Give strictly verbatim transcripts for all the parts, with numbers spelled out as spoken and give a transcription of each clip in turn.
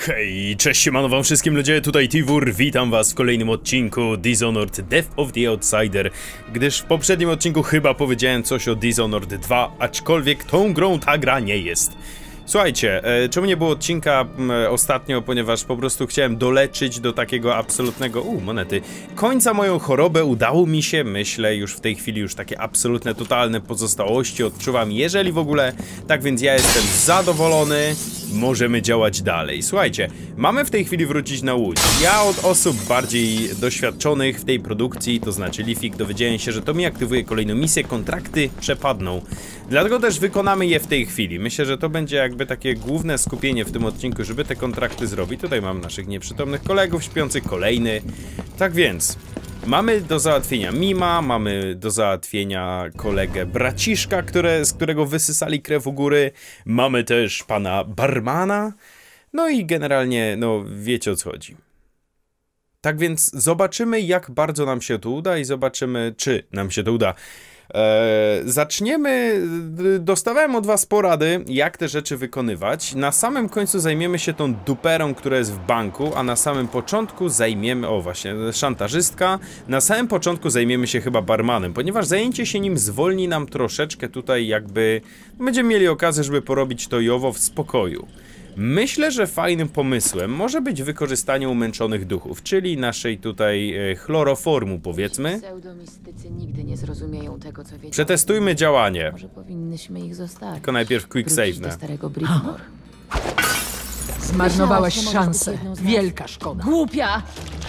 Hej, cześć, siemano wam wszystkim ludzie, tutaj Tiwur, witam was w kolejnym odcinku Dishonored Death of the Outsider, gdyż w poprzednim odcinku chyba powiedziałem coś o Dishonored dwa, aczkolwiek tą grą ta gra nie jest. Słuchajcie, e, czemu nie było odcinka m, ostatnio, ponieważ po prostu chciałem doleczyć do takiego absolutnego, u monety, końca moją chorobę, udało mi się, myślę, już w tej chwili już takie absolutne, totalne pozostałości odczuwam, jeżeli w ogóle, tak więc ja jestem zadowolony, możemy działać dalej. Słuchajcie, mamy w tej chwili wrócić na łódź. Ja od osób bardziej doświadczonych w tej produkcji, to znaczy Lifik, dowiedziałem się, że to mi aktywuje kolejną misję, kontrakty przepadną. Dlatego też wykonamy je w tej chwili. Myślę, że to będzie jakby takie główne skupienie w tym odcinku, żeby te kontrakty zrobić. Tutaj mam naszych nieprzytomnych kolegów śpiących, kolejny. Tak więc, mamy do załatwienia Mima, mamy do załatwienia kolegę Braciszka, które, z którego wysysali krew u góry. Mamy też pana Barmana. No i generalnie, no wiecie o co chodzi. Tak więc zobaczymy, jak bardzo nam się to uda i zobaczymy, czy nam się to uda. Eee, zaczniemy, dostawałem od was porady, jak te rzeczy wykonywać. Na samym końcu zajmiemy się tą duperą, która jest w banku, a na samym początku zajmiemy, o właśnie, szantażystka. Na samym początku zajmiemy się chyba barmanem, ponieważ zajęcie się nim zwolni nam troszeczkę tutaj jakby, będziemy mieli okazję, żeby porobić to i owo w spokoju. Myślę, że fajnym pomysłem może być wykorzystanie umęczonych duchów, czyli naszej tutaj e, chloroformu, powiedzmy. Pseudomistycy nigdy nie zrozumieją tego, co wiedziałem. Przetestujmy działanie. Może powinnyśmy ich zostawić. Tylko najpierw quick Wrócić save. do starego Bridmore. Zmarnowałaś Myślałaś, że możesz być szansę. jedną z nas? Wielka szkoda. Głupia!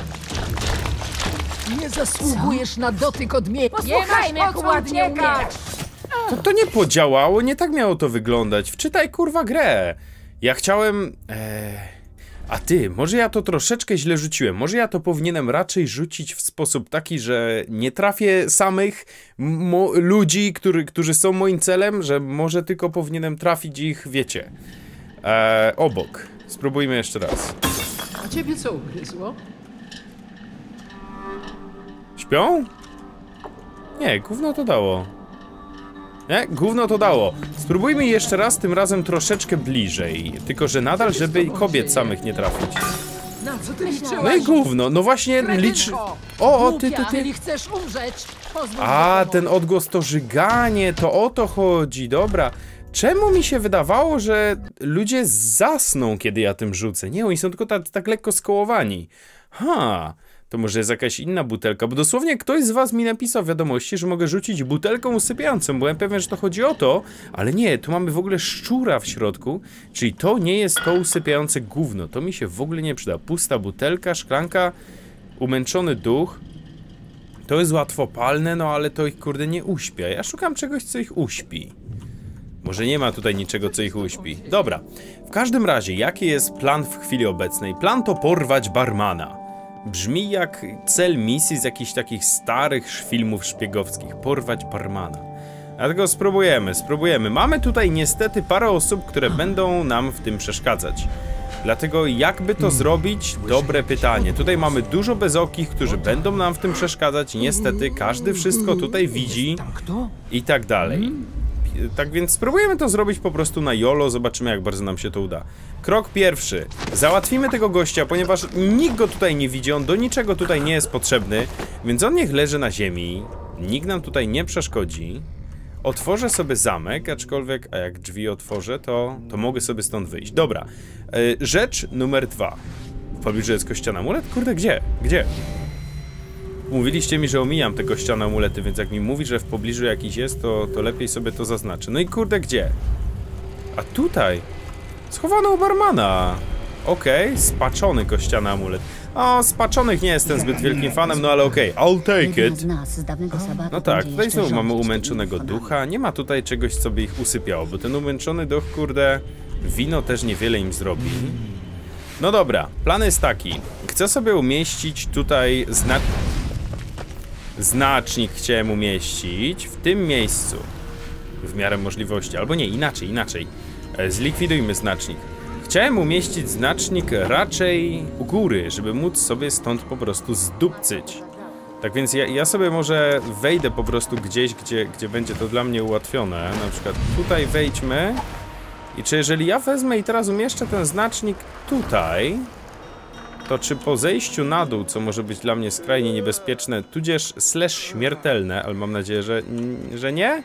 Nie zasługujesz na dotyk od mnie. Posłuchaj mnie, jak ładnie umierasz! To, to nie podziałało, nie tak miało to wyglądać. Wczytaj kurwa grę. Ja chciałem... E... A ty, może ja to troszeczkę źle rzuciłem. Może ja to powinienem raczej rzucić w sposób taki, że nie trafię samych ludzi, który, którzy są moim celem, że może tylko powinienem trafić ich, wiecie, e... obok. Spróbujmy jeszcze raz. A ciebie co ugryzło? Śpią? Nie, gówno to dało. Nie? Gówno to dało. Spróbujmy jeszcze raz, tym razem troszeczkę bliżej. Tylko, że nadal, żeby kobiet samych nie trafić. Na co ty liczyłaś? No i gówno, no właśnie licz... O, o, ty, ty, ty. Jeśli chcesz umrzeć, pozwól A, mi ten odgłos to żyganie, to o to chodzi, dobra. Czemu mi się wydawało, że ludzie zasną, kiedy ja tym rzucę? Nie, oni są tylko tak, tak lekko skołowani. Ha... To może jest jakaś inna butelka, bo dosłownie ktoś z was mi napisał w wiadomości, że mogę rzucić butelką usypiającą. Byłem pewien, że to chodzi o to, ale nie, tu mamy w ogóle szczura w środku, czyli to nie jest to usypiające gówno. To mi się w ogóle nie przyda. Pusta butelka, szklanka, umęczony duch. To jest łatwopalne, no ale to ich kurde nie uśpia. Ja szukam czegoś, co ich uśpi. Może nie ma tutaj niczego, co ich uśpi. Dobra, w każdym razie, jaki jest plan w chwili obecnej? Plan to porwać barmana. Brzmi jak cel misji z jakichś takich starych filmów szpiegowskich. Porwać barmana. Dlatego spróbujemy, spróbujemy. Mamy tutaj niestety parę osób, które będą nam w tym przeszkadzać. Dlatego jakby to zrobić? Dobre pytanie. Tutaj mamy dużo bezokich, którzy będą nam w tym przeszkadzać. Niestety każdy wszystko tutaj widzi i tak dalej. Tak więc spróbujemy to zrobić po prostu na YOLO, zobaczymy jak bardzo nam się to uda. Krok pierwszy. Załatwimy tego gościa, ponieważ nikt go tutaj nie widzi, on do niczego tutaj nie jest potrzebny, więc on niech leży na ziemi, nikt nam tutaj nie przeszkodzi. Otworzę sobie zamek, aczkolwiek, a jak drzwi otworzę, to, to mogę sobie stąd wyjść. Dobra, yy, rzecz numer dwa. W pobliżu jest kościany amulet? Kurde, gdzie? Gdzie? Mówiliście mi, że omijam te kościane amulety, więc jak mi mówi, że w pobliżu jakiś jest, to, to lepiej sobie to zaznaczę. No i kurde, gdzie? A tutaj! Schowano u barmana! Okej, okay, spaczony kościany amulet. O, spaczonych nie jestem zbyt wielkim fanem, no ale okej, okay. I'll take it. No tak, tutaj znowu mamy umęczonego ducha. Nie ma tutaj czegoś, co by ich usypiało, bo ten umęczony duch, kurde, wino też niewiele im zrobi. No dobra, plan jest taki. Chcę sobie umieścić tutaj znak... Znacznik chciałem umieścić w tym miejscu. W miarę możliwości, albo nie, inaczej, inaczej. Zlikwidujmy znacznik. Chciałem umieścić znacznik raczej u góry, żeby móc sobie stąd po prostu zdupcyć. Tak więc ja, ja sobie może wejdę po prostu gdzieś, gdzie, gdzie będzie to dla mnie ułatwione. Na przykład tutaj wejdźmy I czy jeżeli ja wezmę i teraz umieszczę ten znacznik tutaj, to czy po zejściu na dół, co może być dla mnie skrajnie niebezpieczne, tudzież slash śmiertelne, ale mam nadzieję, że, że nie?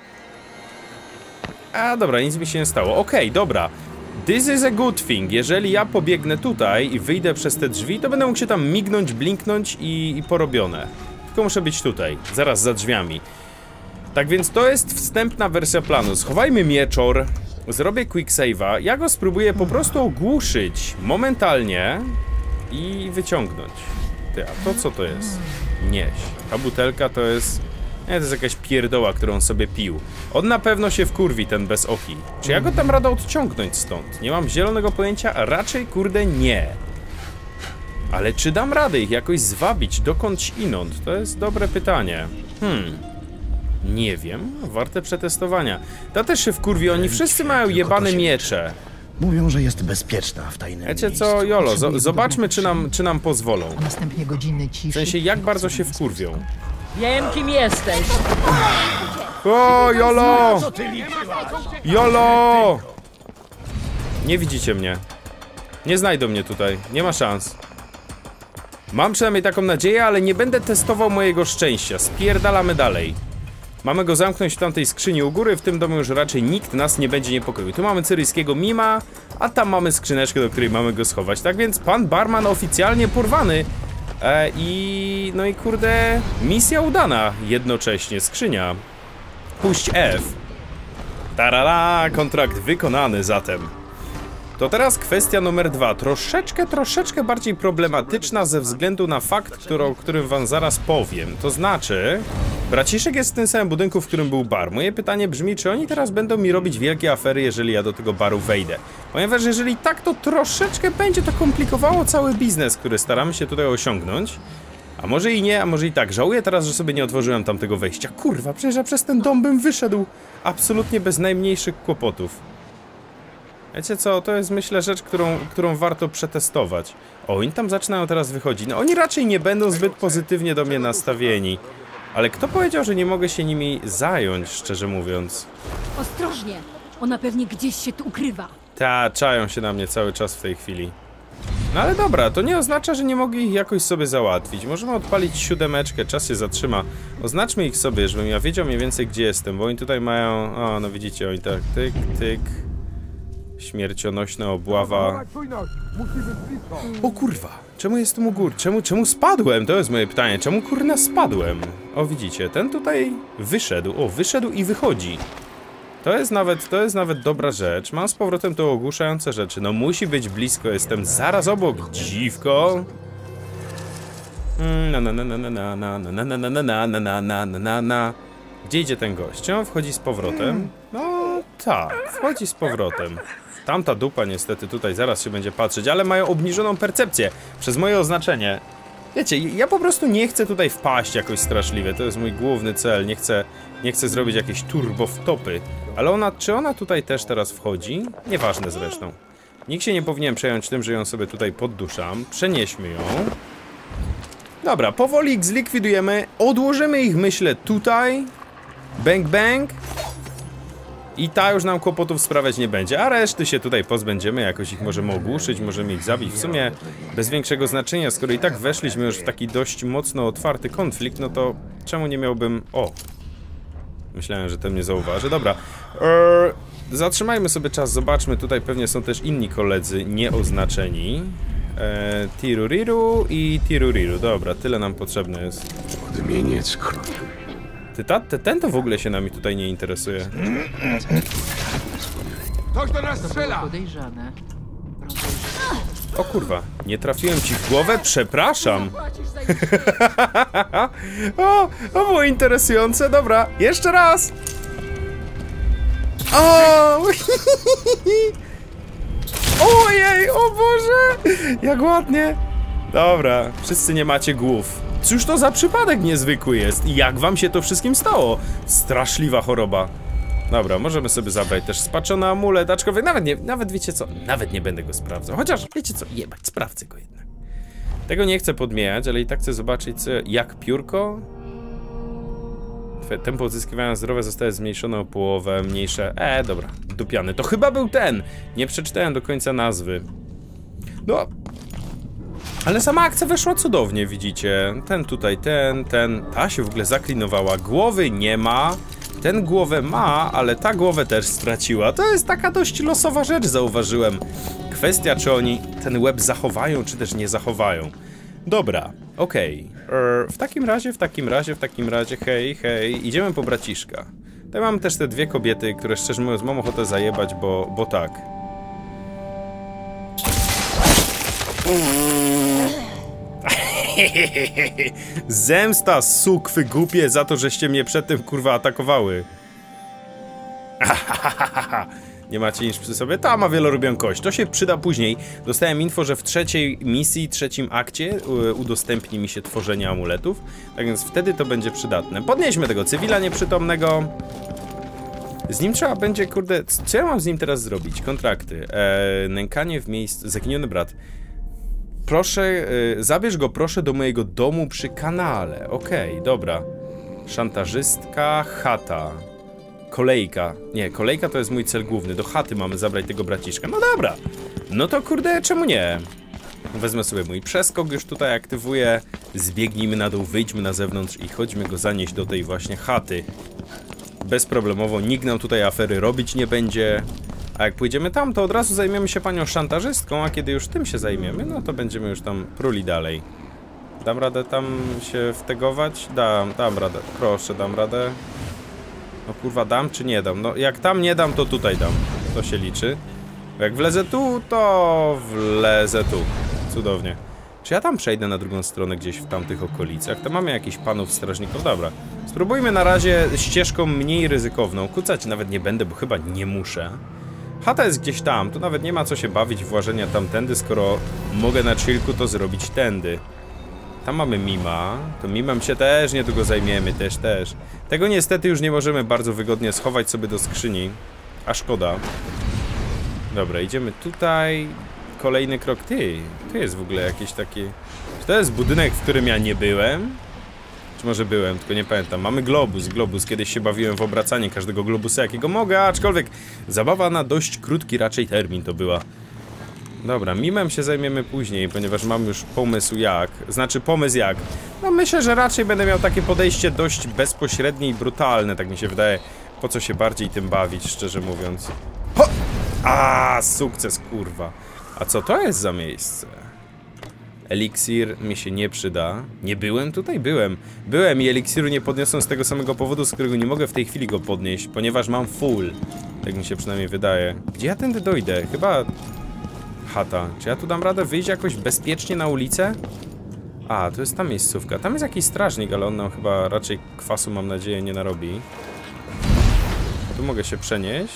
A dobra, nic mi się nie stało. Okej, okay, dobra. This is a good thing. Jeżeli ja pobiegnę tutaj i wyjdę przez te drzwi, to będę mógł się tam mignąć, blinknąć i, i porobione. Tylko muszę być tutaj, zaraz za drzwiami. Tak więc to jest wstępna wersja planu. Schowajmy mieczor, zrobię quick save'a, ja go spróbuję po prostu ogłuszyć momentalnie i wyciągnąć. Ty, a to co to jest? Nieś. Ta butelka to jest... Nie, to jest jakaś pierdoła, którą sobie pił. On na pewno się wkurwi, ten bez oki. Czy ja go tam rada odciągnąć stąd? Nie mam zielonego pojęcia, a raczej kurde nie. Ale czy dam radę ich jakoś zwabić dokądś inąd? To jest dobre pytanie. Hmm... Nie wiem, warte przetestowania. Ta też się wkurwi, oni wszyscy mają jebane miecze. Mówią, że jest bezpieczna w tajnym Wiecie miejscu. co, Jolo, zo zobaczmy czy nam, czy nam pozwolą. A następnie godziny ciszy. W sensie, jak bardzo się wkurwią. Wiem, kim jesteś. O, Jolo! Jolo! Nie widzicie mnie. Nie znajdą mnie tutaj, nie ma szans. Mam przynajmniej taką nadzieję, ale nie będę testował mojego szczęścia. Spierdalamy dalej. Mamy go zamknąć w tamtej skrzyni u góry, w tym domu już raczej nikt nas nie będzie niepokoił. Tu mamy cyryjskiego mima, a tam mamy skrzyneczkę, do której mamy go schować. Tak więc pan barman oficjalnie porwany. E, I... no i kurde... misja udana jednocześnie. Skrzynia. Puść F. Tarara, kontrakt wykonany zatem. To teraz kwestia numer dwa. Troszeczkę, troszeczkę bardziej problematyczna ze względu na fakt, który, o którym wam zaraz powiem. To znaczy, braciszek jest w tym samym budynku, w którym był bar. Moje pytanie brzmi, czy oni teraz będą mi robić wielkie afery, jeżeli ja do tego baru wejdę. Ponieważ jeżeli tak, to troszeczkę będzie to komplikowało cały biznes, który staramy się tutaj osiągnąć. A może i nie, a może i tak. Żałuję teraz, że sobie nie otworzyłem tamtego wejścia. Kurwa, przecież ja przez ten dom bym wyszedł absolutnie bez najmniejszych kłopotów. Wiecie co, to jest myślę rzecz, którą, którą warto przetestować. O, oni tam zaczynają teraz wychodzić. No oni raczej nie będą zbyt pozytywnie do mnie nastawieni. Ale kto powiedział, że nie mogę się nimi zająć, szczerze mówiąc? Ostrożnie! Ona pewnie gdzieś się tu ukrywa. Ta, czają się na mnie cały czas w tej chwili. No ale dobra, to nie oznacza, że nie mogę ich jakoś sobie załatwić. Możemy odpalić siódemeczkę, czas się zatrzyma. Oznaczmy ich sobie, żebym ja wiedział mniej więcej, gdzie jestem, bo oni tutaj mają... O, no widzicie, oni tak tyk, tyk... Śmiercionośna obława. O kurwa, czemu jestem u góry? Czemu, czemu spadłem? To jest moje pytanie. Czemu kurna spadłem? O widzicie, ten tutaj wyszedł. O, wyszedł i wychodzi. To jest nawet, to jest nawet dobra rzecz. Mam z powrotem to ogłuszające rzeczy. No musi być blisko, jestem zaraz obok. Dziwko. Na na na na na na na na na na na na na na na na na. Gdzie idzie ten gość? Czy on wchodzi z powrotem? No tak, wchodzi z powrotem. Tamta dupa niestety tutaj zaraz się będzie patrzeć, ale mają obniżoną percepcję przez moje oznaczenie. Wiecie, ja po prostu nie chcę tutaj wpaść jakoś straszliwie, to jest mój główny cel, nie chcę, nie chcę zrobić jakieś turbo wtopy. Ale ona, czy ona tutaj też teraz wchodzi? Nieważne zresztą. Nikt się nie powinien przejąć tym, że ją sobie tutaj podduszam. Przenieśmy ją. Dobra, powoli ich zlikwidujemy, odłożymy ich myślę tutaj. Bang bang. I ta już nam kłopotów sprawiać nie będzie, a reszty się tutaj pozbędziemy, jakoś ich możemy ogłuszyć, możemy ich zabić w sumie bez większego znaczenia, skoro i tak weszliśmy już w taki dość mocno otwarty konflikt, no to czemu nie miałbym... O! Myślałem, że ten mnie zauważy, dobra. Eee, zatrzymajmy sobie czas, zobaczmy, tutaj pewnie są też inni koledzy nieoznaczeni. Eee, Tiruriru i Tiruriru, dobra, tyle nam potrzebne jest. Odmieniec. Ty, ta, te, ten to w ogóle się nami tutaj nie interesuje. Ktoś do nas strzela! Podejrzane. O kurwa, nie trafiłem ci w głowę? Przepraszam. O, to było interesujące, dobra, jeszcze raz. O! Ojej, o Boże! Jak ładnie. Dobra, wszyscy nie macie głów. Cóż to za przypadek niezwykły jest? I jak wam się to wszystkim stało? Straszliwa choroba. Dobra, możemy sobie zabrać też spaczony amulet, aczkolwiek nawet nie, nawet wiecie co, nawet nie będę go sprawdzał. Chociaż, wiecie co, jebać, sprawdzę go jednak. Tego nie chcę podmieniać, ale i tak chcę zobaczyć, co, jak piórko. Tempo odzyskiwania zdrowia zostaje zmniejszone o połowę, mniejsze... E, dobra, dupiany. To chyba był ten! Nie przeczytałem do końca nazwy. No... Ale sama akcja weszła cudownie, widzicie? Ten tutaj, ten, ten... Ta się w ogóle zaklinowała. Głowy nie ma. Ten głowę ma, ale ta głowę też straciła. To jest taka dość losowa rzecz, zauważyłem. Kwestia, czy oni ten łeb zachowają, czy też nie zachowają. Dobra, okej. Okay. W takim razie, w takim razie, w takim razie, hej, hej, idziemy po braciszka. Tutaj mam też te dwie kobiety, które szczerze mówiąc mam ochotę zajebać, bo, bo tak. Zemsta, sukwy głupie, za to, żeście mnie przedtem kurwa atakowały. Nie macie nic przy sobie? Ta ma wielorubią kość. To się przyda później. Dostałem info, że w trzeciej misji, trzecim akcie udostępni mi się tworzenie amuletów. Tak więc wtedy to będzie przydatne. Podnieśmy tego cywila nieprzytomnego. Z nim trzeba będzie, kurde... Co ja mam z nim teraz zrobić? Kontrakty. Eee, nękanie w miejscu... Zaginiony brat. Proszę... E, zabierz go proszę do mojego domu przy kanale. Okej, okay, dobra. Szantażystka, chata. Kolejka. Nie, kolejka to jest mój cel główny. Do chaty mamy zabrać tego braciszka. No dobra. No to kurde, czemu nie? Wezmę sobie mój przeskok, już tutaj aktywuję. Zbiegnijmy na dół, wyjdźmy na zewnątrz i chodźmy go zanieść do tej właśnie chaty. Bezproblemowo, nikt nam tutaj afery robić nie będzie. A jak pójdziemy tam, to od razu zajmiemy się panią szantażystką, a kiedy już tym się zajmiemy, no to będziemy już tam pruli dalej. Dam radę tam się wtegować? Dam, dam radę. Proszę, dam radę. No kurwa, dam czy nie dam? No jak tam nie dam, to tutaj dam. To się liczy. Jak wlezę tu, to wlezę tu. Cudownie. Czy ja tam przejdę na drugą stronę gdzieś w tamtych okolicach? Tam mamy jakichś panów strażników. Dobra. Spróbujmy na razie ścieżką mniej ryzykowną. Kucać nawet nie będę, bo chyba nie muszę. Chata jest gdzieś tam. Tu nawet nie ma co się bawić włażenia tamtędy, skoro mogę na chillku to zrobić tędy. Tam mamy mima, to mimem się też niedługo zajmiemy, też, też. Tego niestety już nie możemy bardzo wygodnie schować sobie do skrzyni, a szkoda. Dobra, idziemy tutaj. Kolejny krok, ty, tu jest w ogóle jakieś takie... Czy to jest budynek, w którym ja nie byłem? Czy może byłem, tylko nie pamiętam. Mamy globus, globus, kiedyś się bawiłem w obracanie każdego globusa, jakiego mogę, aczkolwiek zabawa na dość krótki raczej termin to była. Dobra, mimem się zajmiemy później, ponieważ mam już pomysł jak. Znaczy pomysł jak. No myślę, że raczej będę miał takie podejście dość bezpośrednie i brutalne, tak mi się wydaje. Po co się bardziej tym bawić, szczerze mówiąc. Ho! A, sukces, kurwa. A co to jest za miejsce? Eliksir mi się nie przyda. Nie byłem tutaj? Byłem. Byłem i eliksiru nie podniosłem z tego samego powodu, z którego nie mogę w tej chwili go podnieść, ponieważ mam full. Tak mi się przynajmniej wydaje. Gdzie ja tędy dojdę? Chyba... Chata. Czy ja tu dam radę wyjść jakoś bezpiecznie na ulicę? A, to jest ta miejscówka. Tam jest jakiś strażnik, ale on nam chyba raczej kwasu, mam nadzieję, nie narobi. Tu mogę się przenieść.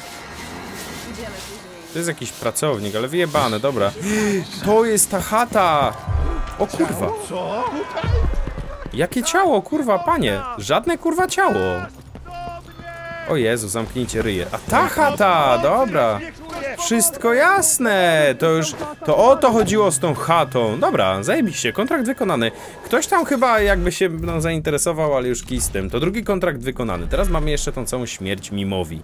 To jest jakiś pracownik, ale wyjebane, dobra. To jest ta chata! O kurwa. Jakie ciało, kurwa, panie? Żadne kurwa ciało. O Jezu, zamknijcie ryje. A ta chata, dobra. Wszystko jasne. To już, to o to chodziło z tą chatą. Dobra, zajebiście, kontrakt wykonany. Ktoś tam chyba jakby się no, zainteresował, ale już kij z tym. To drugi kontrakt wykonany. Teraz mamy jeszcze tą całą śmierć mimowi.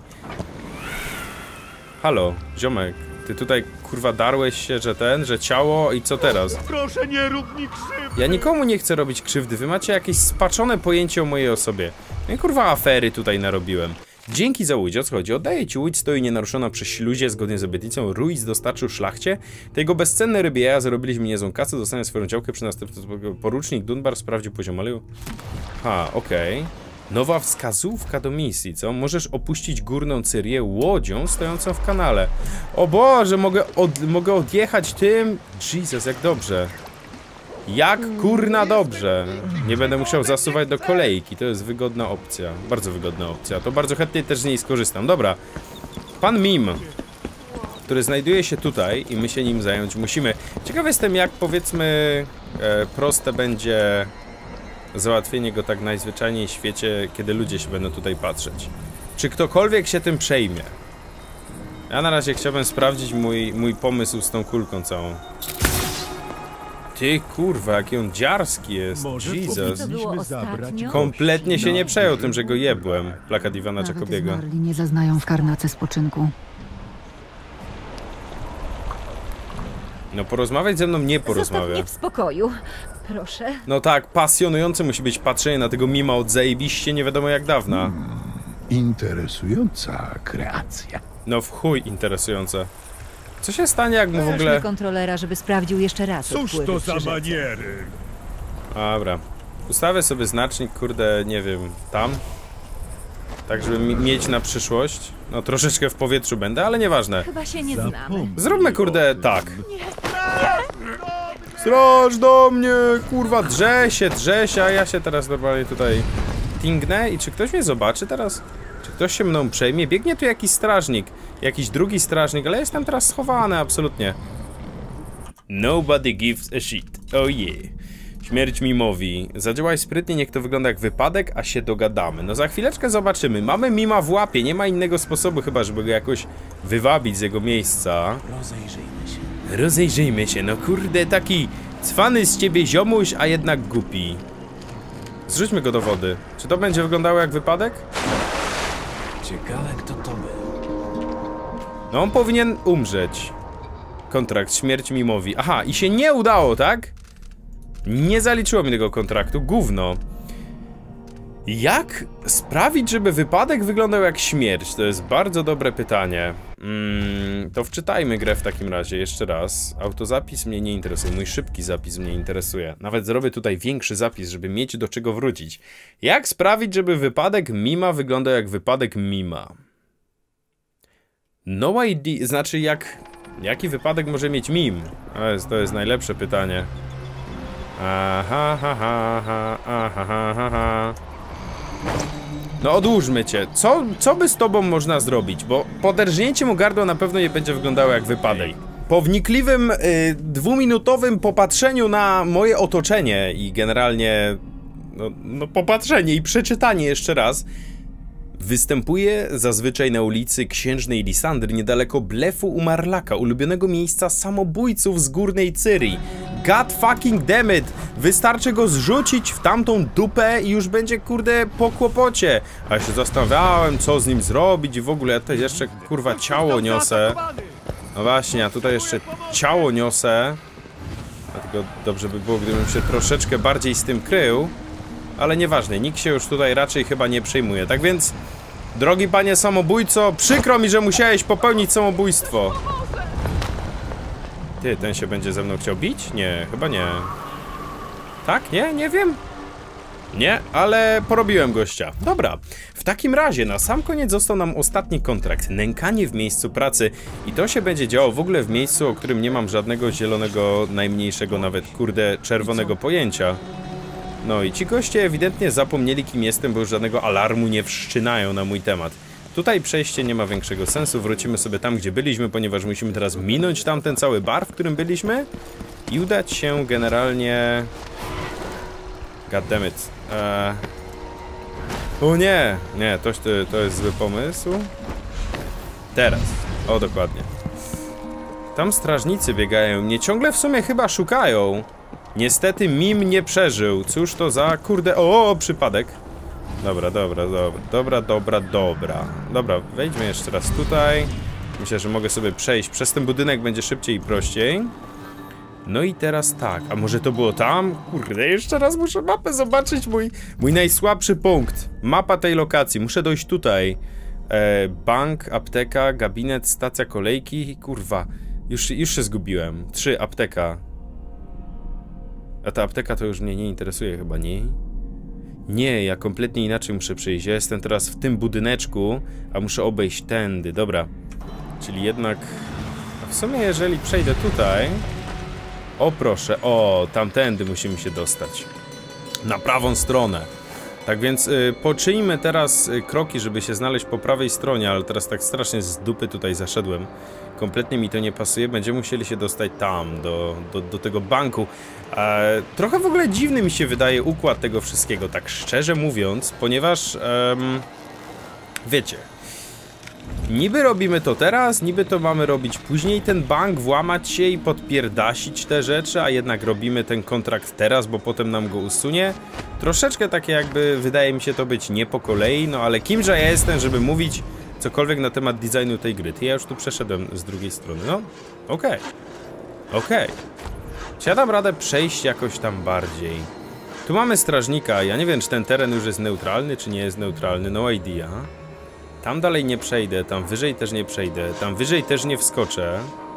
Halo, ziomek. Ty tutaj kurwa darłeś się, że ten, że ciało i co teraz? Proszę, nie rób mi krzywdy. Ja nikomu nie chcę robić krzywdy. Wy macie jakieś spaczone pojęcie o mojej osobie. Ja kurwa afery tutaj narobiłem. Dzięki za łódź, o co chodzi? Oddaję ci łódź, stoi nienaruszona przy śluzie, zgodnie z obietnicą. Ruiz dostarczył szlachcie. Te jego bezcenne ryby jaja zarobiliśmy niezłą kasę, dostanie swoją działkę przy następnym. Porucznik Dunbar sprawdził poziom oleju. Ha, okej. Okay. Nowa wskazówka do misji, co? Możesz opuścić górną Cyrię łodzią stojącą w kanale. O Boże, mogę, od, mogę odjechać tym? Jesus, jak dobrze. Jak kurna dobrze. Nie będę musiał zasuwać do kolejki. To jest wygodna opcja. Bardzo wygodna opcja. To bardzo chętnie też z niej skorzystam. Dobra. Pan Mim, który znajduje się tutaj i my się nim zająć musimy. Ciekaw jestem, jak powiedzmy e, proste będzie załatwienie go tak najzwyczajniej w świecie, kiedy ludzie się będą tutaj patrzeć. Czy ktokolwiek się tym przejmie? Ja na razie chciałbym sprawdzić mój, mój pomysł z tą kulką całą. Ty kurwa, jaki on dziarski jest. Może Jesus. To było powinniśmy zabrać ostatnio? Kompletnie się nie przejął tym, że go jebłem. Plakat Iwana Nawet Czakobiego. zmarli nie zaznają w karnace spoczynku. No porozmawiać ze mną nie Zostaw porozmawia. mnie w spokoju. Proszę. No tak, pasjonujące musi być patrzenie na tego mima od zajebiście nie wiadomo jak dawna. Interesująca kreacja. No w chuj interesujące. Co się stanie jak mu w Prośmy ogóle... kontrolera, żeby sprawdził jeszcze raz Cóż odpływy to przy za rzece. maniery? Dobra. Ustawię sobie znacznik, kurde, nie wiem, tam. Tak, żeby mi mieć na przyszłość. No troszeczkę w powietrzu będę, ale nieważne. Chyba się nie znamy. Zróbmy, kurde, tak. Straż do mnie, kurwa, drze się, drze się, a ja się teraz normalnie tutaj tingnę. I czy ktoś mnie zobaczy teraz? Czy ktoś się mną przejmie? Biegnie tu jakiś strażnik, jakiś drugi strażnik, ale jestem teraz schowany, absolutnie. Nobody gives a shit. Oh yeah. Śmierć mimowi. Zadziałaj sprytnie, niech to wygląda jak wypadek, a się dogadamy. No za chwileczkę zobaczymy. Mamy mima w łapie, nie ma innego sposobu chyba, żeby go jakoś wywabić z jego miejsca. Rozejrzyjmy się. Rozejrzyjmy się, no kurde, taki cwany z ciebie ziomuś, a jednak głupi. Zrzućmy go do wody. Czy to będzie wyglądało jak wypadek? Ciekawe, kto to był. No on powinien umrzeć. Kontrakt, śmierć mimowi. Aha, i się nie udało, tak? Nie zaliczyło mi tego kontraktu, gówno. Jak sprawić, żeby wypadek wyglądał jak śmierć? To jest bardzo dobre pytanie. Mm, to wczytajmy grę w takim razie jeszcze raz. Autozapis mnie nie interesuje, mój szybki zapis mnie interesuje. Nawet zrobię tutaj większy zapis, żeby mieć do czego wrócić. Jak sprawić, żeby wypadek mima wyglądał jak wypadek mima? No idea, znaczy jak... Jaki wypadek może mieć mim? To jest, to jest najlepsze pytanie. Aha, ha, ha, ha, aha, ha, ha, ha. No odłóżmy cię. Co, co by z tobą można zrobić? Bo poderżnięcie mu gardła na pewno nie będzie wyglądało jak wypadek. Po wnikliwym, y, dwuminutowym popatrzeniu na moje otoczenie i generalnie... No, no popatrzenie i przeczytanie jeszcze raz. Występuje zazwyczaj na ulicy Księżnej Lisandry, niedaleko Blefu u Marlaka, ulubionego miejsca samobójców z Górnej Cyrii. God fucking damn it! Wystarczy go zrzucić w tamtą dupę i już będzie, kurde, po kłopocie. A ja się zastanawiałem, co z nim zrobić i w ogóle ja tutaj jeszcze, kurwa, ciało niosę. No właśnie, a tutaj jeszcze ciało niosę. Dlatego dobrze by było, gdybym się troszeczkę bardziej z tym krył. Ale nieważne, nikt się już tutaj raczej chyba nie przejmuje. Tak więc, drogi panie samobójco, przykro mi, że musiałeś popełnić samobójstwo. Ty, ten się będzie ze mną chciał bić? Nie, chyba nie. Tak? Nie? Nie wiem. Nie, ale porobiłem gościa. Dobra, w takim razie na sam koniec został nam ostatni kontrakt. Nękanie w miejscu pracy. I to się będzie działo w ogóle w miejscu, o którym nie mam żadnego zielonego, najmniejszego nawet, kurde, czerwonego pojęcia. No i ci goście ewidentnie zapomnieli, kim jestem, bo już żadnego alarmu nie wszczynają na mój temat. Tutaj przejście nie ma większego sensu, wrócimy sobie tam, gdzie byliśmy, ponieważ musimy teraz minąć tamten cały bar, w którym byliśmy i udać się generalnie... Goddammit. Eee... O nie! Nie, to, to jest zły pomysł. Teraz. O, dokładnie. Tam strażnicy biegają, mnie ciągle w sumie chyba szukają. Niestety mim nie przeżył. Cóż to za kurde... O, o, przypadek. Dobra, dobra, dobra, dobra, dobra, dobra. Dobra, wejdźmy jeszcze raz tutaj. Myślę, że mogę sobie przejść przez ten budynek, będzie szybciej i prościej. No i teraz tak, a może to było tam? Kurde, jeszcze raz muszę mapę zobaczyć, mój, mój najsłabszy punkt. Mapa tej lokacji, muszę dojść tutaj. E, bank, apteka, gabinet, stacja kolejki. Kurwa, już, już się zgubiłem. Trzy, apteka. A ta apteka to już mnie nie interesuje chyba, nie? Nie, ja kompletnie inaczej muszę przyjść. Ja jestem teraz w tym budyneczku, a muszę obejść tędy, dobra. Czyli jednak... A w sumie jeżeli przejdę tutaj... O proszę, o, tamtędy musimy się dostać. Na prawą stronę. Tak więc y, poczyńmy teraz y, kroki, żeby się znaleźć po prawej stronie, ale teraz tak strasznie z dupy tutaj zaszedłem. Kompletnie mi to nie pasuje, będziemy musieli się dostać tam, do, do, do tego banku. E, trochę w ogóle dziwny mi się wydaje układ tego wszystkiego, tak szczerze mówiąc, ponieważ, em, wiecie, Niby robimy to teraz, niby to mamy robić później ten bank, włamać się i podpierdasić te rzeczy, a jednak robimy ten kontrakt teraz, bo potem nam go usunie. Troszeczkę takie jakby wydaje mi się to być nie po kolei, no ale kimże ja jestem, żeby mówić cokolwiek na temat designu tej gry. Ty, ja już tu przeszedłem z drugiej strony, no okej, okay. okej. Okay. Czy ja dam radę przejść jakoś tam bardziej? Tu mamy strażnika, ja nie wiem, czy ten teren już jest neutralny, czy nie jest neutralny, no idea. Tam dalej nie przejdę, tam wyżej też nie przejdę, tam wyżej też nie wskoczę.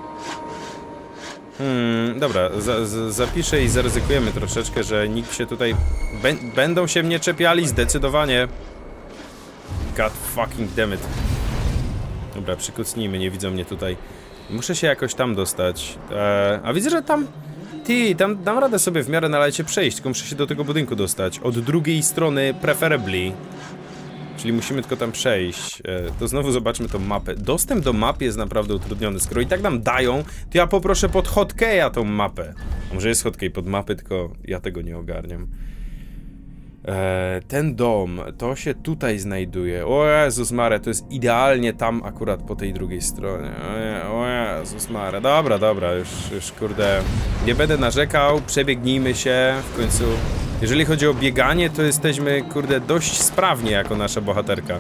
Hmm, dobra, za, za, zapiszę i zaryzykujemy troszeczkę, że nikt się tutaj... Bę, będą się mnie czepiali, zdecydowanie. God fucking damn it. Dobra, przykucnijmy, nie widzą mnie tutaj. Muszę się jakoś tam dostać. Eee, a widzę, że tam... Ty, tam dam radę sobie w miarę na lecie przejść, tylko muszę się do tego budynku dostać. Od drugiej strony, preferably. Czyli musimy tylko tam przejść. E, to znowu zobaczmy tą mapę. Dostęp do mapy jest naprawdę utrudniony. Skoro i tak nam dają, to ja poproszę pod hotkey'a tą mapę. A może jest hotkey pod mapy, tylko ja tego nie ogarniam. E, ten dom, to się tutaj znajduje. O Jezus Mare, to jest idealnie tam akurat po tej drugiej stronie. O, Je o Jezus Mare. Dobra, dobra, już, już kurde. Nie będę narzekał, przebiegnijmy się w końcu. Jeżeli chodzi o bieganie, to jesteśmy, kurde, dość sprawni jako nasza bohaterka.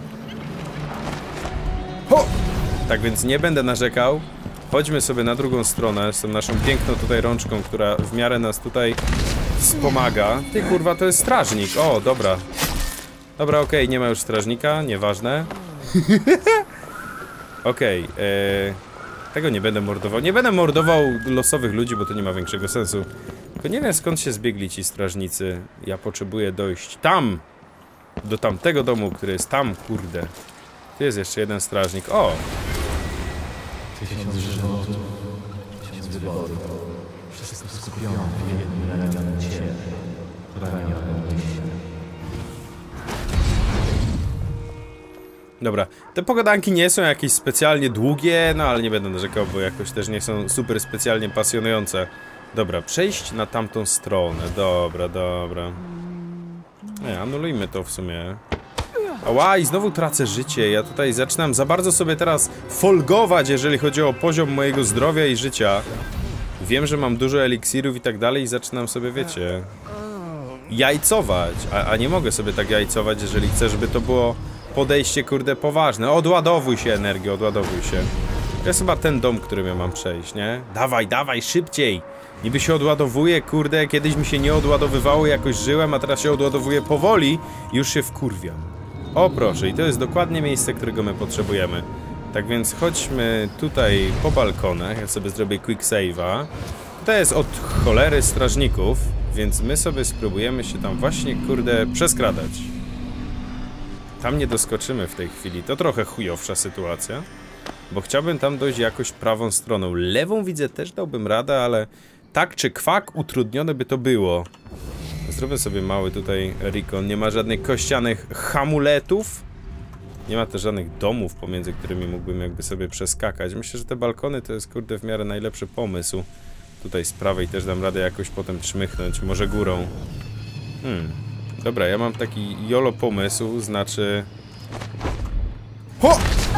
Ho! Tak więc nie będę narzekał. Chodźmy sobie na drugą stronę z tą naszą piękną tutaj rączką, która w miarę nas tutaj wspomaga. Ty, kurwa, to jest strażnik. O, dobra. Dobra, okej, okay, nie ma już strażnika, nieważne. Okej, okay, ee, tego nie będę mordował. Nie będę mordował losowych ludzi, bo to nie ma większego sensu. Tylko nie wiem, skąd się zbiegli ci strażnicy. Ja potrzebuję dojść tam. Do tamtego domu, który jest tam, kurde. Tu jest jeszcze jeden strażnik. O! Tysiąc żywotów, tysiąc wyborów. Wszystko skupione w jednym ranionym ciele. Ranionym myśli. Dobra, te pogadanki nie są jakieś specjalnie długie, no ale nie będę narzekał, bo jakoś też nie są super specjalnie pasjonujące. Dobra, przejść na tamtą stronę. Dobra, dobra. Nie, anulujmy to w sumie. Ała, i znowu tracę życie. Ja tutaj zaczynam za bardzo sobie teraz folgować, jeżeli chodzi o poziom mojego zdrowia i życia. Wiem, że mam dużo eliksirów i tak dalej i zaczynam sobie, wiecie, jajcować. A, a nie mogę sobie tak jajcować, jeżeli chcę, żeby to było podejście, kurde, poważne. Odładowuj się, energię, odładowuj się. To jest chyba ten dom, którym ja mam przejść, nie? Dawaj, dawaj, szybciej! Niby się odładowuje, kurde, kiedyś mi się nie odładowywało, jakoś żyłem, a teraz się odładowuje powoli i już się wkurwiam. O proszę, i to jest dokładnie miejsce, którego my potrzebujemy. Tak więc chodźmy tutaj po balkonach, ja sobie zrobię quick save'a. Tutaj jest od cholery strażników, więc my sobie spróbujemy się tam właśnie, kurde, przeskradać. Tam nie doskoczymy w tej chwili, to trochę chujowsza sytuacja. Bo chciałbym tam dojść jakoś prawą stroną. Lewą widzę też dałbym radę, ale tak czy kwak utrudnione by to było. Zrobię sobie mały tutaj recon. Nie ma żadnych kościanych hamuletów. Nie ma też żadnych domów, pomiędzy którymi mógłbym jakby sobie przeskakać. Myślę, że te balkony to jest, kurde, w miarę najlepszy pomysł. Tutaj z prawej też dam radę jakoś potem czmychnąć. Może górą. Hmm. Dobra, ja mam taki jolo pomysł, znaczy... Ho!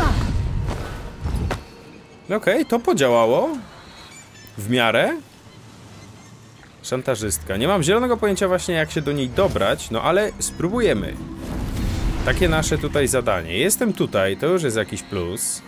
Okej, okay, to podziałało. W miarę. Szantażystka. Nie mam zielonego pojęcia właśnie, jak się do niej dobrać, no ale spróbujemy. Takie nasze tutaj zadanie. Jestem tutaj, to już jest jakiś plus.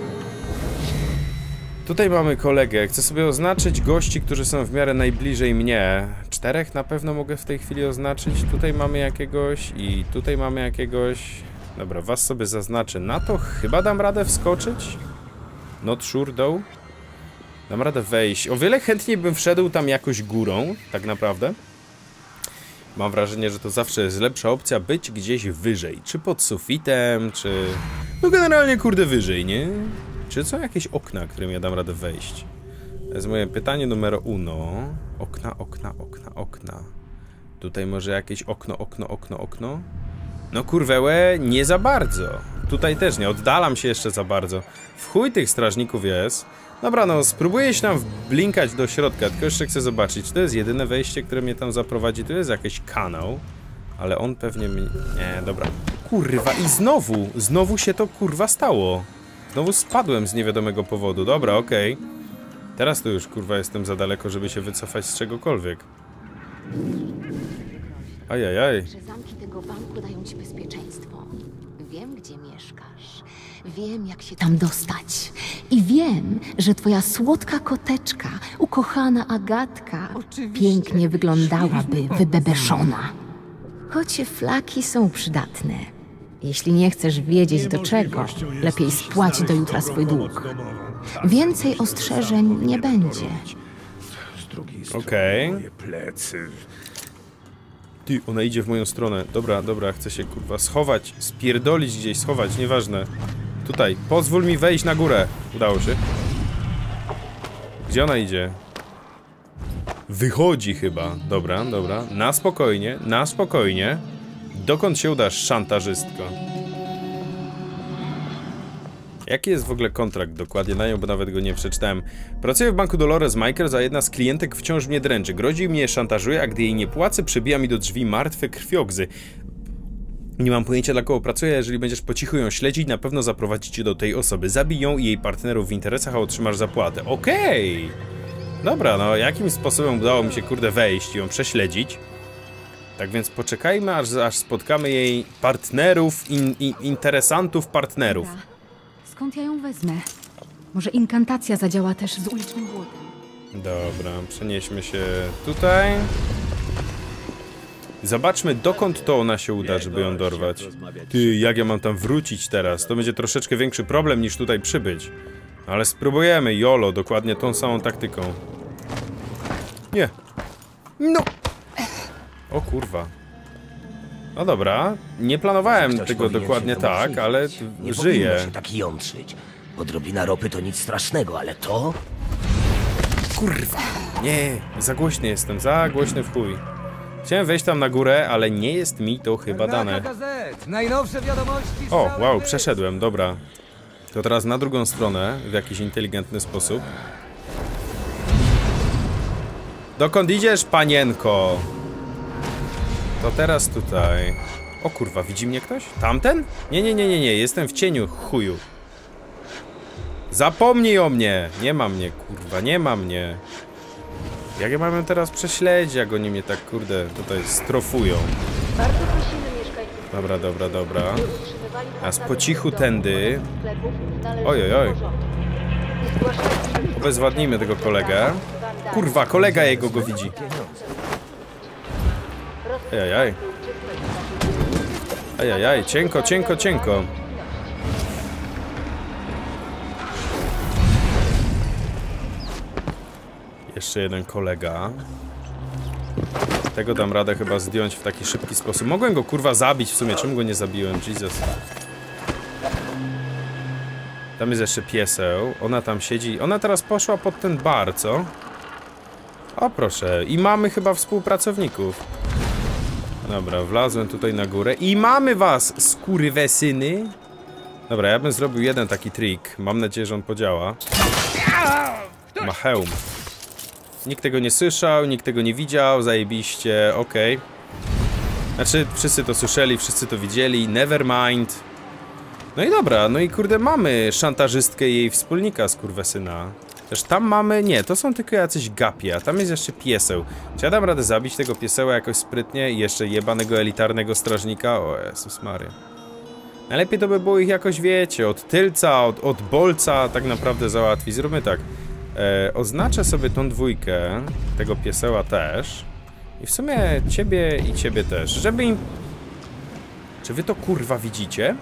Tutaj mamy kolegę. Chcę sobie oznaczyć gości, którzy są w miarę najbliżej mnie. Czterech na pewno mogę w tej chwili oznaczyć. Tutaj mamy jakiegoś i tutaj mamy jakiegoś. Dobra, was sobie zaznaczę. Na to chyba dam radę wskoczyć. Not sure though. Dam radę wejść. O wiele chętniej bym wszedł tam jakoś górą, tak naprawdę. Mam wrażenie, że to zawsze jest lepsza opcja być gdzieś wyżej. Czy pod sufitem, czy... No generalnie, kurde, wyżej, nie? Czy są jakieś okna, którym ja dam radę wejść? To jest moje pytanie numer uno. Okna, okna, okna, okna. Tutaj może jakieś okno, okno, okno, okno? No kurwełe, nie za bardzo. Tutaj też nie, oddalam się jeszcze za bardzo. W chuj tych strażników jest. Dobra, no spróbuję się tam wblinkać do środka, tylko jeszcze chcę zobaczyć, czy to jest jedyne wejście, które mnie tam zaprowadzi. Tu jest jakiś kanał, ale on pewnie mi... Nie, dobra. Kurwa, i znowu, znowu się to kurwa stało. Znowu spadłem z niewiadomego powodu. Dobra, okej. Okay. Teraz to już, kurwa, jestem za daleko, żeby się wycofać z czegokolwiek. Ajajaj. Że zamki tego banku dają ci bezpieczeństwo. Wiem, gdzie mieszkasz. Wiem, jak się tam dostać. I wiem, że twoja słodka koteczka, ukochana Agatka, pięknie wyglądałaby wybebeszona. Choć flaki są przydatne. Jeśli nie chcesz wiedzieć do czego, lepiej spłać do jutra swój dług. Więcej ostrzeżeń nie będzie. Okej. Okay. Ty, ona idzie w moją stronę. Dobra, dobra, chcę się kurwa schować, spierdolić gdzieś, schować, nieważne. Tutaj, pozwól mi wejść na górę. Udało się. Gdzie ona idzie? Wychodzi chyba. Dobra, dobra. Na spokojnie, na spokojnie. Dokąd się udasz, szantażystko? Jaki jest w ogóle kontrakt dokładnie na nią, bo nawet go nie przeczytałem. Pracuję w banku Dolores Michaels, a jedna z klientek wciąż mnie dręczy. Grozi mnie, szantażuje, a gdy jej nie płacę, przybija mi do drzwi martwe krwiogzy. Nie mam pojęcia, dla kogo pracuję. Jeżeli będziesz po cichu ją śledzić, na pewno zaprowadzi cię do tej osoby. Zabij ją i jej partnerów w interesach, a otrzymasz zapłatę. Okej! Okay. Dobra, no jakim sposobem udało mi się, kurde, wejść i ją prześledzić? Tak więc poczekajmy, aż, aż spotkamy jej partnerów, in, in, interesantów partnerów. Dobra. Skąd ja ją wezmę? Może inkantacja zadziała też z ulicznym błotem. Dobra, przenieśmy się tutaj. Zobaczmy, dokąd to ona się uda, żeby ją dorwać. Ty, jak ja mam tam wrócić teraz? To będzie troszeczkę większy problem niż tutaj przybyć. Ale spróbujemy, jolo, dokładnie tą samą taktyką. Nie. No. O kurwa. No dobra, nie planowałem Ktoś tego powinien dokładnie się temu tak, przyjrzeć. ale Nie żyję. powinno się tak jątrzyć. Odrobina ropy to nic strasznego, ale to... Kurwa. Nie, za głośny jestem, za głośny w chuj. Chciałem wejść tam na górę, ale nie jest mi to chyba dane. O, wow, przeszedłem, dobra. To teraz na drugą stronę, w jakiś inteligentny sposób. Dokąd idziesz, panienko? To teraz tutaj. O kurwa, widzi mnie ktoś? Tamten? Nie, nie, nie, nie, nie, jestem w cieniu, chuju. Zapomnij o mnie! Nie ma mnie, kurwa, nie ma mnie. Jak ja mam ją teraz prześledzić, jak oni mnie tak, kurde, tutaj strofują. Dobra, dobra, dobra. A z po cichu tędy. Oj, oj, oj. Bezwładnijmy tego kolegę. Kurwa, kolega jego go widzi. Ajajaj. Ajajaj, cienko, cienko, cienko. Jeszcze jeden kolega. Tego dam radę chyba zdjąć w taki szybki sposób. Mogłem go kurwa zabić w sumie, czemu go nie zabiłem? Jesus. Tam jest jeszcze pieseł. Ona tam siedzi. Ona teraz poszła pod ten bar, co? O proszę. I mamy chyba współpracowników. Dobra, wlazłem tutaj na górę. I mamy was, skurwysyny. Dobra, ja bym zrobił jeden taki trik. Mam nadzieję, że on podziała. Ma hełm. Nikt tego nie słyszał, nikt tego nie widział, zajebiście, okej. Okay. Znaczy, wszyscy to słyszeli, wszyscy to widzieli, never mind. No i dobra, no i kurde, mamy szantażystkę i jej wspólnika, skurwysyna. Też tam mamy, nie, to są tylko jacyś gapie, a tam jest jeszcze pieseł. Czy ja dam radę zabić tego pieseła jakoś sprytnie i jeszcze jebanego elitarnego strażnika? O Jezus Maria. Najlepiej to by było ich jakoś, wiecie, od tylca, od, od bolca tak naprawdę załatwić. Zróbmy tak. E, oznaczę sobie tą dwójkę, tego pieseła też. I w sumie ciebie i ciebie też, żeby im... Czy wy to kurwa widzicie?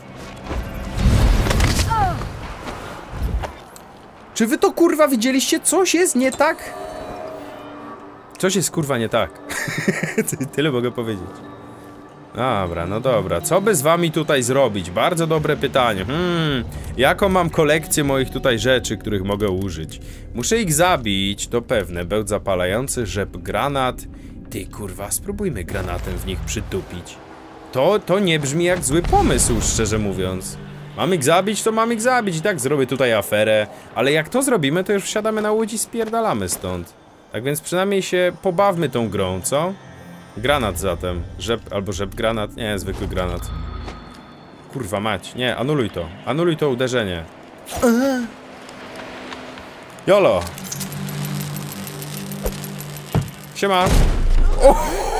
Czy wy to kurwa widzieliście? Coś jest nie tak? Coś jest kurwa nie tak. Tyle mogę powiedzieć. Dobra, no dobra. Co by z wami tutaj zrobić? Bardzo dobre pytanie. Hmm, jaką mam kolekcję moich tutaj rzeczy, których mogę użyć? Muszę ich zabić, to pewne. Bełt zapalający, rzep, granat. Ty kurwa, spróbujmy granatem w nich przytupić. To, to nie brzmi jak zły pomysł, szczerze mówiąc. Mam ich zabić, to mam ich zabić. I tak zrobię tutaj aferę. Ale jak to zrobimy, to już wsiadamy na łódź i spierdalamy stąd. Tak więc przynajmniej się pobawmy tą grą, co? Granat zatem. Rzep, albo rzep granat. Nie, zwykły granat. Kurwa mać. Nie, anuluj to. Anuluj to uderzenie. Jolo. Siema. O!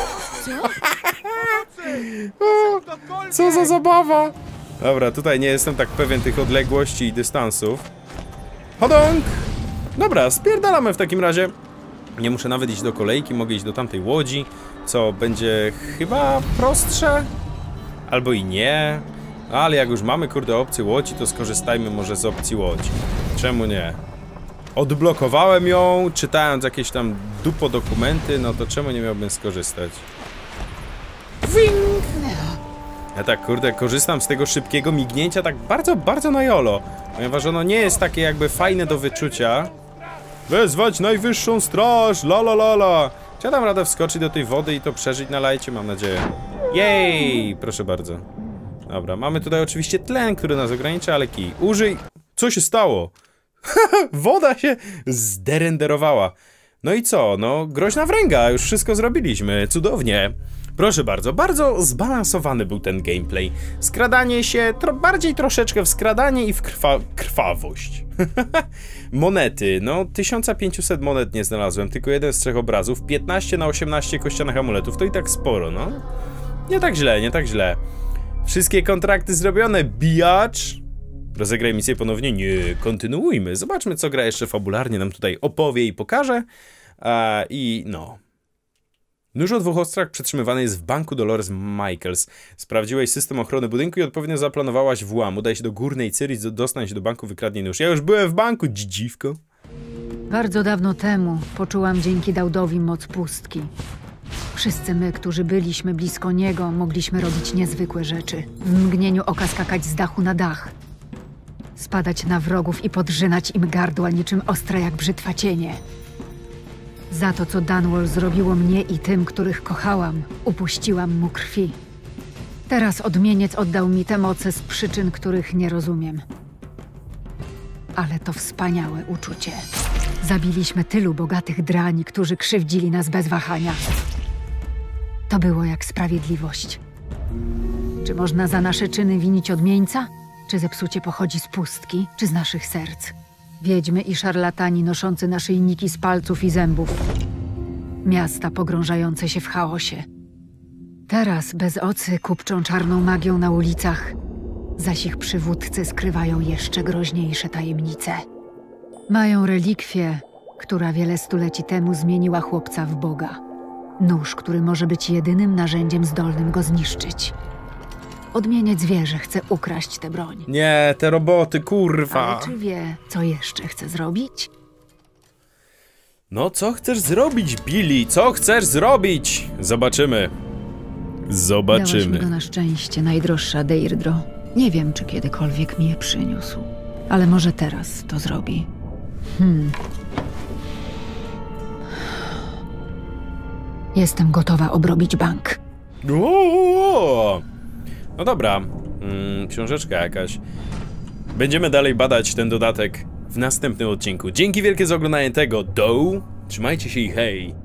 O, co za zabawa. Dobra, tutaj nie jestem tak pewien tych odległości i dystansów. Hodong! Dobra, spierdalamy w takim razie. Nie muszę nawet iść do kolejki, mogę iść do tamtej łodzi, co będzie chyba prostsze. Albo i nie. Ale jak już mamy, kurde, opcję łodzi, to skorzystajmy może z opcji łodzi. Czemu nie? Odblokowałem ją, czytając jakieś tam dupo dokumenty, no to czemu nie miałbym skorzystać? Wing! Ja tak, kurde, korzystam z tego szybkiego mignięcia tak bardzo, bardzo na jolo. Ponieważ ono nie jest takie jakby fajne do wyczucia. Wezwać najwyższą straż, la la la la. Czy ja dam radę wskoczyć do tej wody i to przeżyć na lajcie? Mam nadzieję. Jej! Proszę bardzo. Dobra, mamy tutaj oczywiście tlen, który nas ogranicza, ale kij. Użyj... Co się stało? Woda się zderenderowała. No i co? No, groźna wręga, już wszystko zrobiliśmy. Cudownie. Proszę bardzo, bardzo zbalansowany był ten gameplay. Skradanie się, tro bardziej troszeczkę w skradanie i w krwa krwawość. Monety, no tysiąc pięćset monet nie znalazłem, tylko jeden z trzech obrazów, piętnaście na osiemnaście kościanych amuletów, to i tak sporo, no. Nie tak źle, nie tak źle. Wszystkie kontrakty zrobione, bijacz. Rozegraj misję ponownie? Nie, kontynuujmy. Zobaczmy, co gra jeszcze fabularnie nam tutaj opowie i pokaże. A, I no... Nóż o dwóch ostrach przetrzymywany jest w banku Dolores Michaels. Sprawdziłeś system ochrony budynku i odpowiednio zaplanowałaś włam. Udaj się do górnej Ciri, dostań się do banku, wykradnij nóż. Ja już byłem w banku, dzidziwko. Bardzo dawno temu poczułam dzięki Daudowi moc pustki. Wszyscy my, którzy byliśmy blisko niego, mogliśmy robić niezwykłe rzeczy. W mgnieniu oka skakać z dachu na dach. Spadać na wrogów i podrzynać im gardła niczym ostre jak brzytwa cienie. Za to, co Dunwall zrobiło mnie i tym, których kochałam, upuściłam mu krwi. Teraz odmieniec oddał mi te moce z przyczyn, których nie rozumiem. Ale to wspaniałe uczucie. Zabiliśmy tylu bogatych drani, którzy krzywdzili nas bez wahania. To było jak sprawiedliwość. Czy można za nasze czyny winić odmieńca? Czy zepsucie pochodzi z pustki, czy z naszych serc? Wiedźmy i szarlatani noszący naszyjniki z palców i zębów. Miasta pogrążające się w chaosie. Teraz bezocy kupczą czarną magią na ulicach, zaś ich przywódcy skrywają jeszcze groźniejsze tajemnice. Mają relikwię, która wiele stuleci temu zmieniła chłopca w Boga. Nóż, który może być jedynym narzędziem zdolnym go zniszczyć. Odmieniec wie, że chce ukraść tę broń. Nie, te roboty, kurwa. Ale czy wie, co jeszcze chce zrobić? No, co chcesz zrobić, Billy? Co chcesz zrobić? Zobaczymy. Zobaczymy. Dałaś mi go na szczęście, najdroższa Deirdro. Nie wiem, czy kiedykolwiek mi je przyniósł. Ale może teraz to zrobi. Hmm. Jestem gotowa obrobić bank. Ooo! No dobra, mm, książeczka jakaś. Będziemy dalej badać ten dodatek w następnym odcinku. Dzięki wielkie za oglądanie tego. Do. Trzymajcie się i hej!